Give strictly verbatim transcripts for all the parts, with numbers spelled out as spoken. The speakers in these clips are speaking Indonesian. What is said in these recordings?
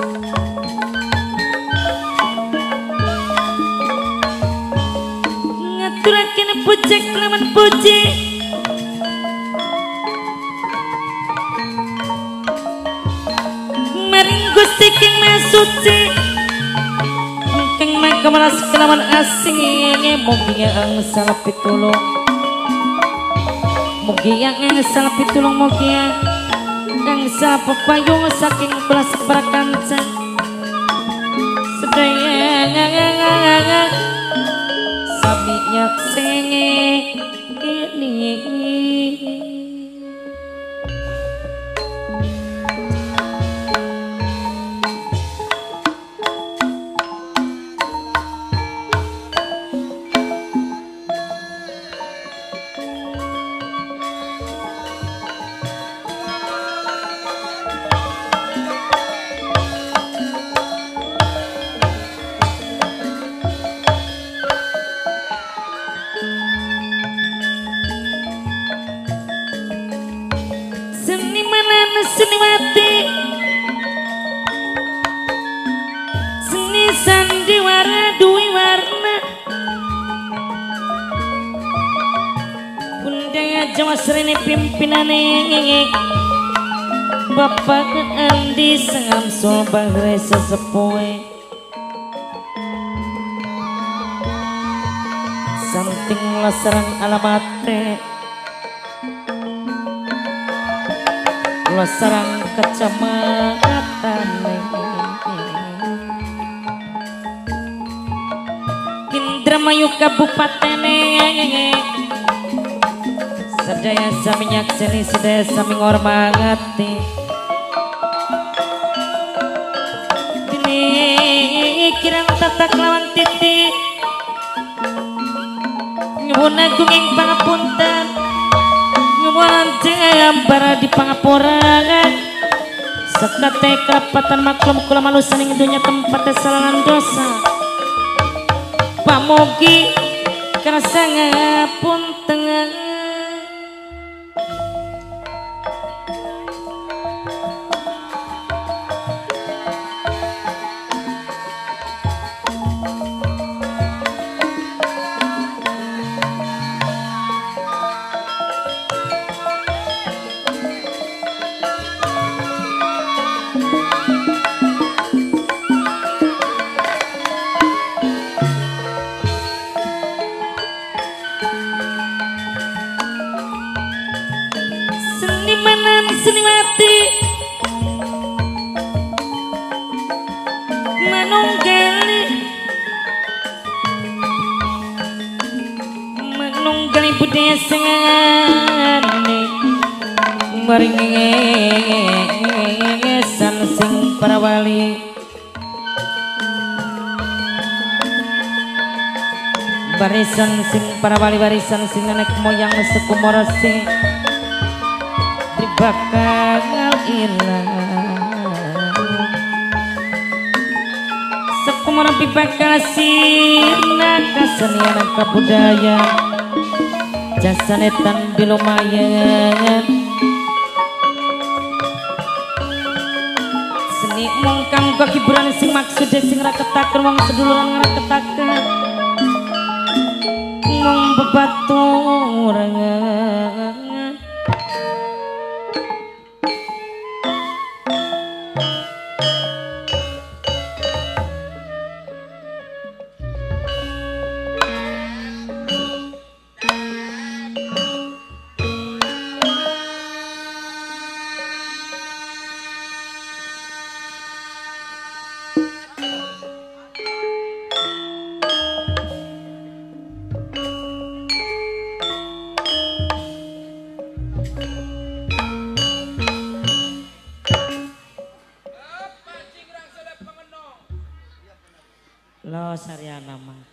Ngaturaken puji kelawan puji maring Gusti King Masuci King makawalas kelawan asing mugi ang salah pitulung mugi ang salah pitulung mugi ang salah pepayung saking belas prakanca sedaya sami nyaksenge ini Seniwati seni sandiwara duwi warna Bunda Jawa Serene pimpinane Bapak Andi Sangamsul Bagre sesepuhe Santing lasarang alamate Kula sarang kecamatan Indramayu Kabupaten sedaya sami nyakseni sedaya sami ngormangati dini kirang tata kelawan titi nyuwun agung ing pangapunten para di pangaporan sekate kerapatan maklum kula malusan ing dunya tempat kesalahan dosa pamugi kerasa ngapunten Seniwati manunggali manunggali budaya sengane maringesan sing para wali barisan sing para wali barisan sing anak moyang sekumorasi bakal ilang sekumara bakal sirna kasenian kabudaya jasanetan bilumayan seni mungkang hiburan sing maksudnya sing raketaken wong seduluran ngraketaken mung bebaturangan lo Saryana mah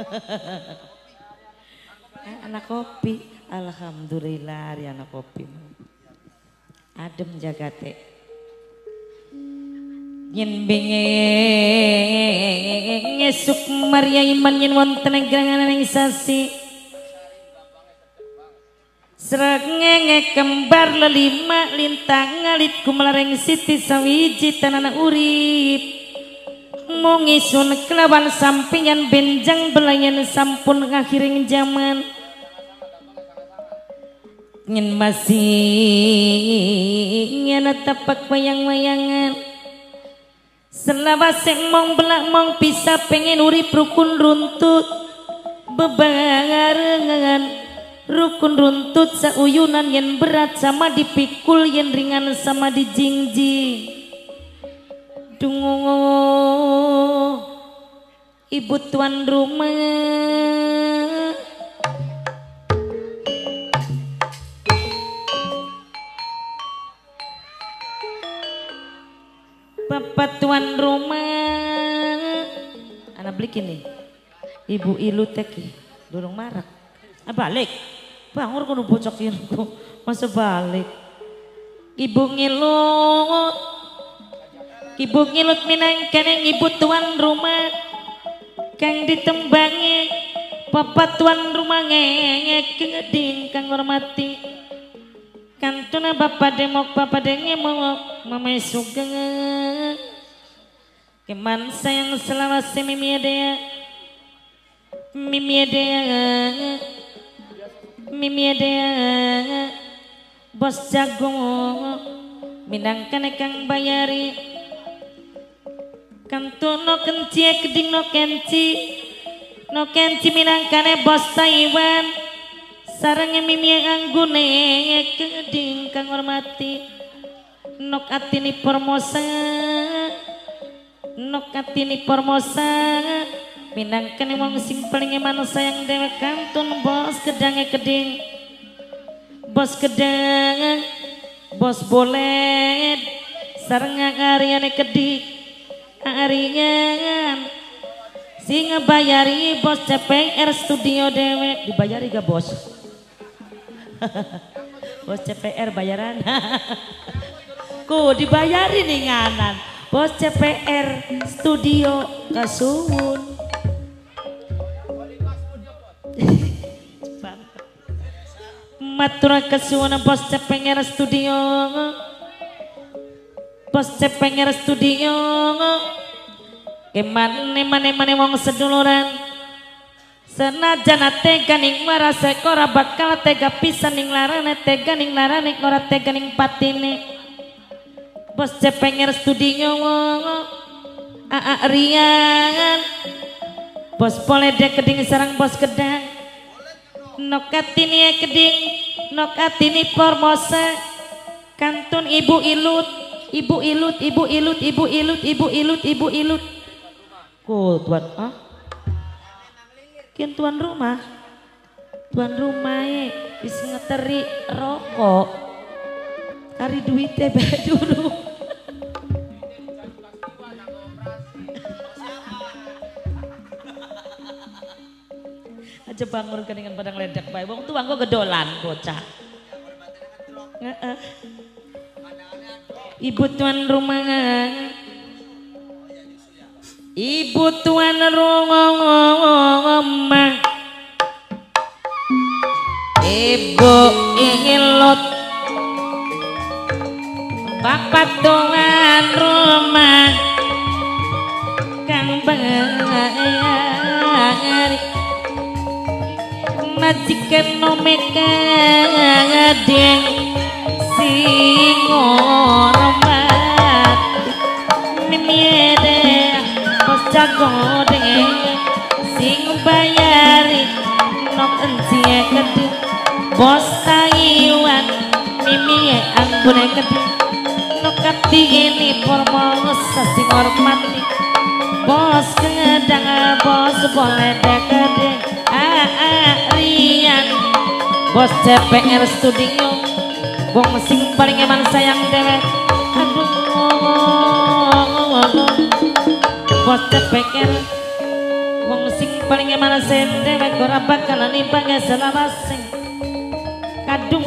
anak kopi alhamdulillah hari anak kopi adem jagate yen benge ngesuk Maria iman yen wonten gerangan ing sasi Srengenge kembar lelima lintang ngalit kumelareng siti sawiji tanana urip mungisun kelawan sampingan benjang belayan sampun ngakhiring zaman nyen masih nyana tapak wayang-wayangan selawase mong belak mong bisa pengen urip rukun runtut bebarengan rukun runtut sauyunan yang berat sama dipikul yang ringan sama dijingjing dungu ibu tuan rumah bapak tuan rumah anak belikin nih ibu ilu teki dorong marak ah, balik bangun kudu bocokin ku masa balik ibu ngilut ibu ngilut minangkan ibu tuan rumah kang ditembangi papa tuan rumah ngengek ngeding kang hormati kantuna bapak demok bapak dengemok mamai sugeng keman sayang selawase mimi adea mimi adea mimi adea bos jago minangkan kang bayari kanto no kenci keding no kenci no kenci minangkan bos Taiwan sarangnya mimi anggune keding kang hormati nok atini formosa nok atini formosa minangkan wong sing paling emang sayang dewek kantun bos kedange keding bos kedang bos boleh sareng ariane kedik arian sing bayari bos C P R studio dewek dibayari gak bos bos C P R bayaran ku dibayari nih nganan bos C P R studio kasuwun matur kasuwun bos C P R studio bos C P R studio kemane mane mane wong seduluran senajan tega ning marase ora bakal tega pisan ning larane tega ning larane ora tega ning patine bos C P R studio aa rian bos boleh dek keding sarang bos kedang nokatini keding nokatini formosa kantun ibu ilut ibu ilut ibu ilut ibu ilut ibu ilut ibu ilut ku tuan ah kian tuan rumah tuan rumah e bisa ngeteri rokok kari duitnya bae dulu aja bangun dengan padang ledak bae wong tuang kok gedolan bocah heeh ibu tuan rumah ibu tuan rumah ibu ilut bapak tuan rumah kang bayari majikan nomeka deng sing hormat mimiede bos jago deng sing bayari nok encie keding bos Taiwan mimi anggone keding nok kati ini formosa sing hormati bos kedang bos boleh dek keding arian bos C P R studio wong sing paling emang sayang dewek aduh bos C P R wong sing paling emang sayang dewek ora bakalan nimbang selawase kadung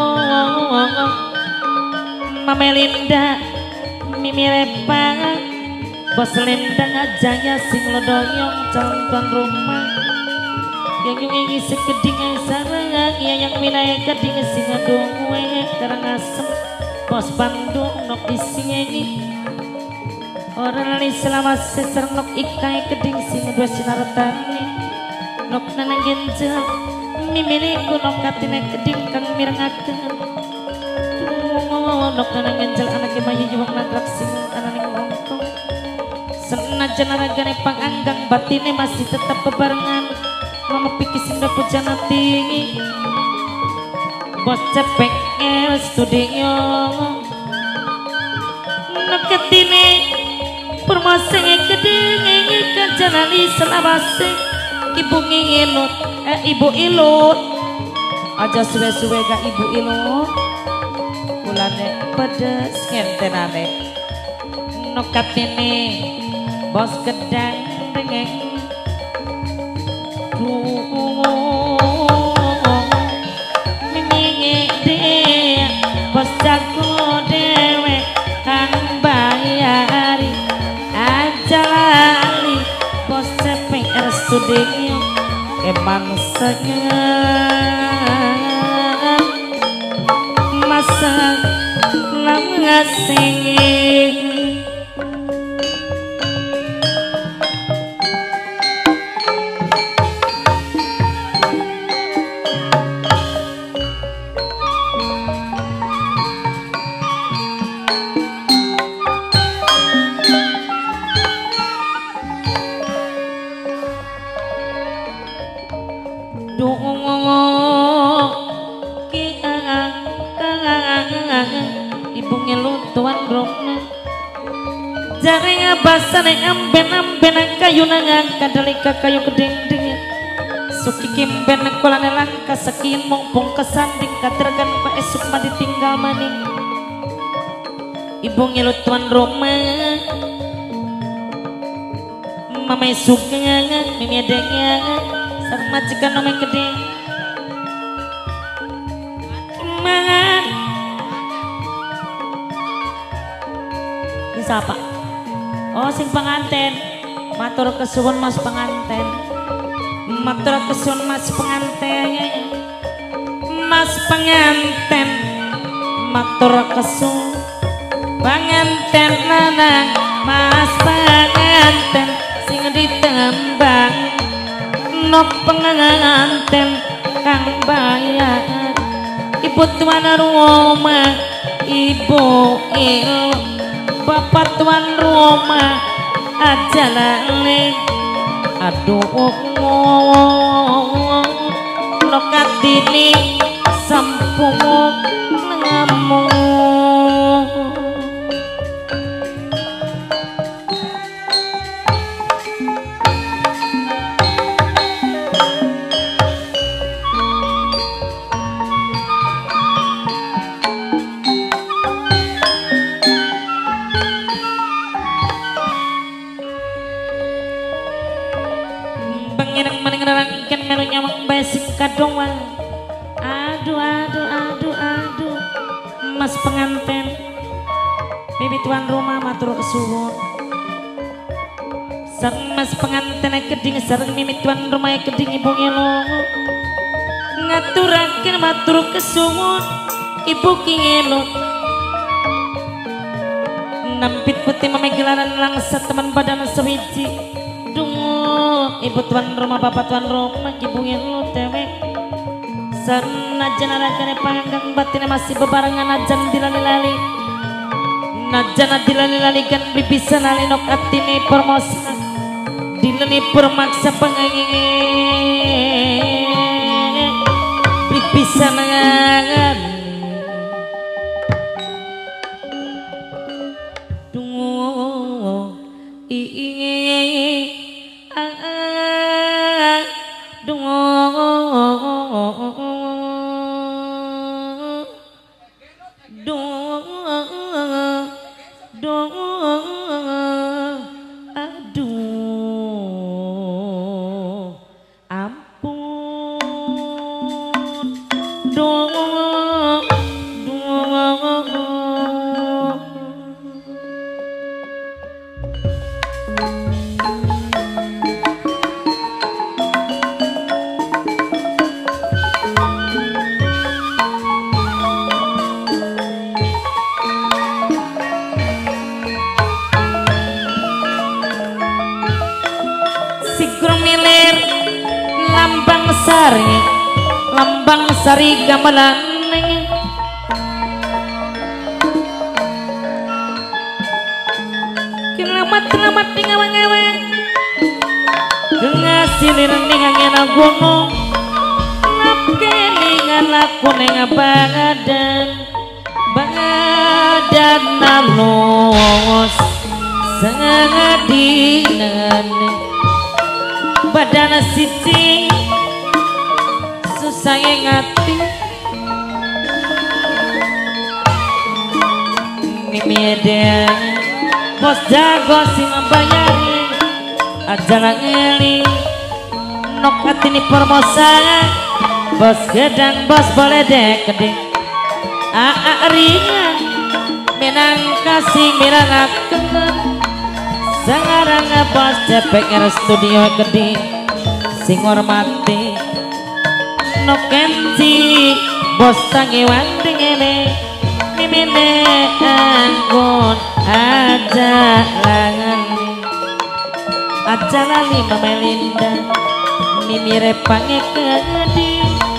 Mame Linda Mimi Repa bos Lendang Ajaya sing lodoyong calon tuan rumah yang nyungi sekeding sarang yang minaya keding singa dongwe karang asem pos Bandung nok disingenyi orang lain selama sesar nok ikai keding singa dua sinar tani nok nanang genjel miminiku nok katina keding kang mirengaken nok nanang genjel anake mayu juang nagrak singa ananing ngongkong senajan aragane panganggang batine masih tetap bebarengan mama pikir sinda pujana tinggi bos cepek el studio naketine permaseng kedenge kanjanani selawase ibu ngilut eh ibu ilut aja suwe-suwe gak ibu ilut kulane pedes ngentenane naketine bos gedang dengeng mimingi deh bos jago dewe kang bayari aja lali bos cepeng studio emang seneng masa langasing ibu ngelut tuan rokna jaring basane amben-amben kayu nangang kadalika kayu gedeng dengin suki kimben kolane langka sakin mongpong kesanding katergan pa esuk ma ditinggal maning ibu ngelut tuan roma mamai suka mimedengnya sareng majikan nomeng gedeng siapa? Oh sing penganten matur kesuwun mas penganten matur kesuwun mas penganten mas penganten matur kesuwun penganten lanang mas penganten sing ditembang nok penganten kang bayar ibu tuan rumah ibu il bapak tuan rumah aja lale aduh lokat ini sampung ngamuk doang aduh aduh aduh aduh mas penganten bibi tuan rumah matur suwun sareng mas penganten keding sareng mimi tuan rumah keding ibu ngelo ngaturaken matur kesuwun ibu ngelo nampit putih memegelaran langsa teman badan sewiji dung ibu tuan rumah bapak tuan rumah ibu ngelo tewek najan arakane panggang batin masih bebarengan najan dilali-lali najan dilali-lali kan bisa nali nok atine permosa dilani permaksa pengengeng bisa nangan dungo i dungo sari lambang sari gamelan kelamat kelamat ngawang-ngawang ngasilir ning angin gunung kelingan aku neng badan badan nalos sengadinan badan sisi susah ngati mimide bos jago sing bayari aja ngeli nok atini permosa bos gedang bos boleh dek gede aa ringan minang kasih miranaken sangarang bos cepek studio gede sing hormati no kenci bos tangi wanti ngene mimine anggun aja langani aja lali memelinda mimire pange kedi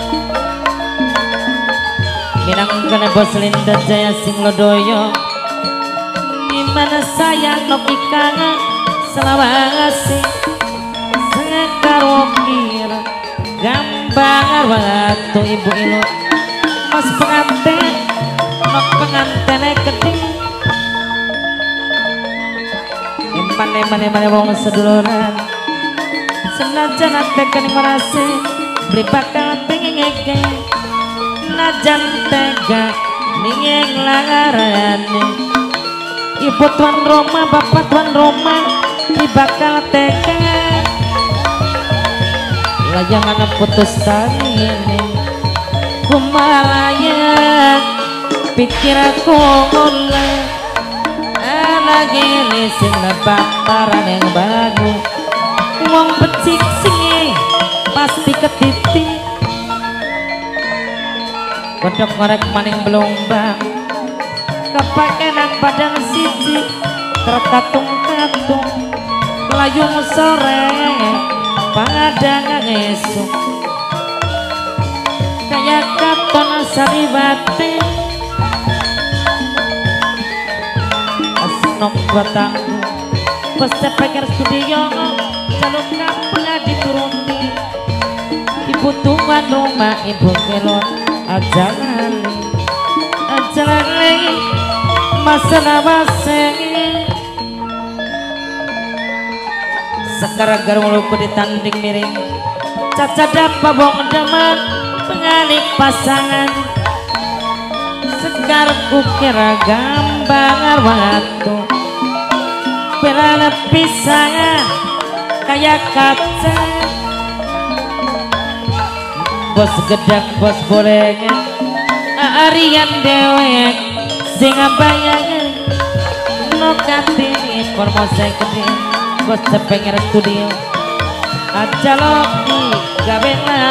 minang kena bos Linda Jaya sing lodoyo dimana saya nopikang selawasi sekaro kira gambar waktu ibu ilu mas pengantin nok pengantin keding imane mane mane wong seduluran senajan ate kene merase beli bakal pengen ngeke najan tega ningeng langarane ibu tuan Roma bapak tuan Roma di bakal tega layangan putus tali ini kumalaya pikir aku mulai lagi sing lebak paran yang baru wong becik sing pasti ketiti kodok ngorek maning belombang kepakenan badan siji terkatung-katung layung sore pangadangan esok kayak katon sariwati asinok batangku pasti pengen studio jaluk kampung dituruti ibu tuan rumah ibu kelon aja lali aja lali masa nawase sekarang garuluku ditanding miring caca dapa bong demen pengalik pasangan sekar kukira gambar waktu bela pisangan kayak kaca bos gedang bos bolehnya arian dewek sing bayangan no katini promosi gede bos cepengir studio aja lo di gabena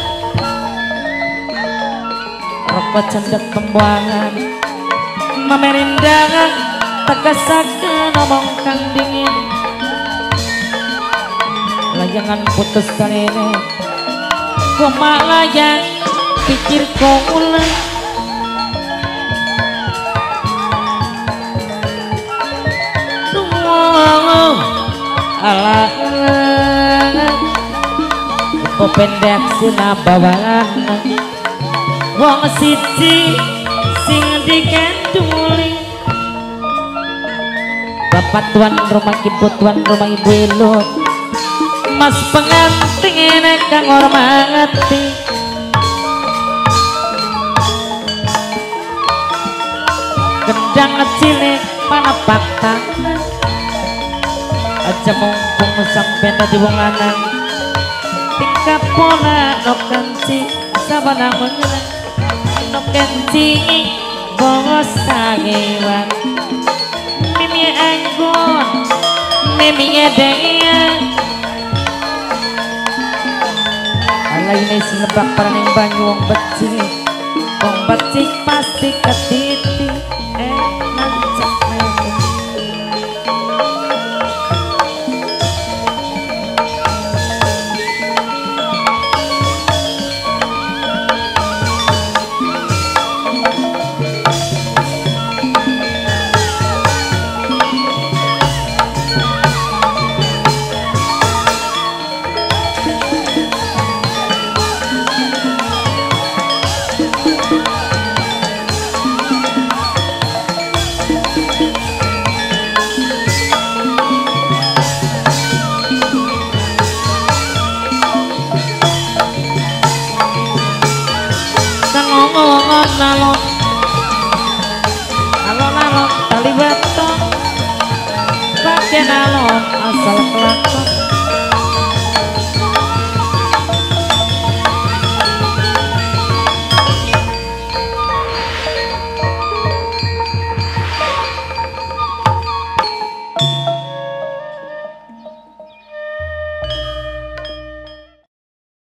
rokok cendek pembuangan memerindangan tegasakan omong kang dingin layangan putus kali ini koma layang pikir kau ulang wow ala kau pendek sina bawalan wong siji sing dikanduli bapak tuan rumah ibu tuan rumah ibu ilut mas pengantin kang hormati gendang cilik mana fakta aja mumpung sampai tadi wong lanang tingkap pola no kanci sabana menyerang no kanci bongos tagewan mimi anggun mimi edeng alay na sinabak parang yung banyo wong becik wong becik pasti ketiti eh nancak na asal kelakon